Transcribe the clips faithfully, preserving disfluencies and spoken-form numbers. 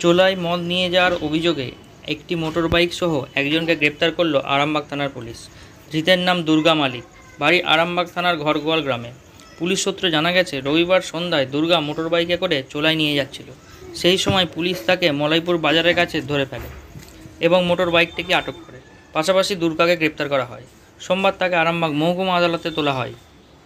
চোলাই মদ নিয়ে যাওয়ার অভিযোগে একটি মোটরবাইক সহ একজনকে গ্রেপ্তার করল আরামবাগ থানার পুলিশ। ধৃতের নাম দুর্গা মালিক, বাড়ি আরামবাগ থানার ঘরগোয়াল গ্রামে। পুলিশ সূত্রে জানা গেছে, রবিবার সন্ধ্যায় দুর্গা মোটরবাইকে করে চোলাই নিয়ে যাচ্ছিল। সেই সময় পুলিশ তাকে মলাইপুর বাজারের কাছে ধরে ফেলে এবং মোটর বাইকটিকে আটক করে। পাশাপাশি দুর্গাকে গ্রেপ্তার করা হয়। সোমবার তাকে আরামবাগ মহকুমা আদালতে তোলা হয়।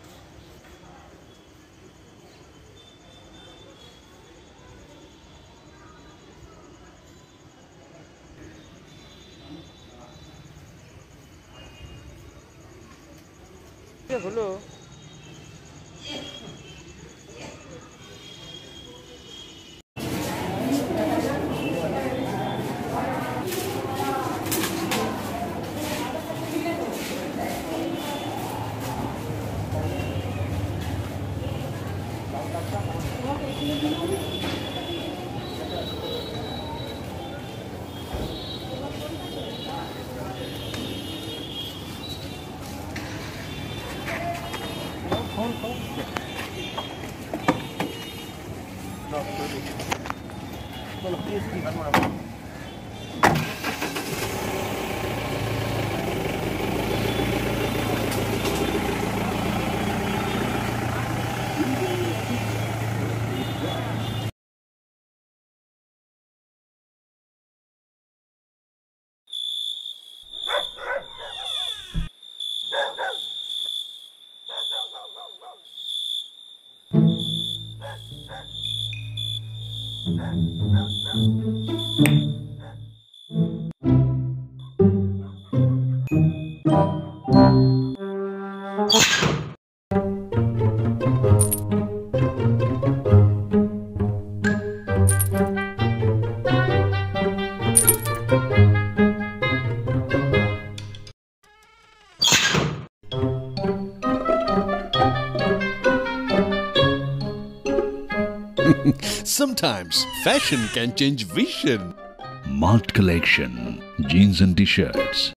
হলো Sometimes fashion can change vision. Malt Collection, jeans and t-shirts.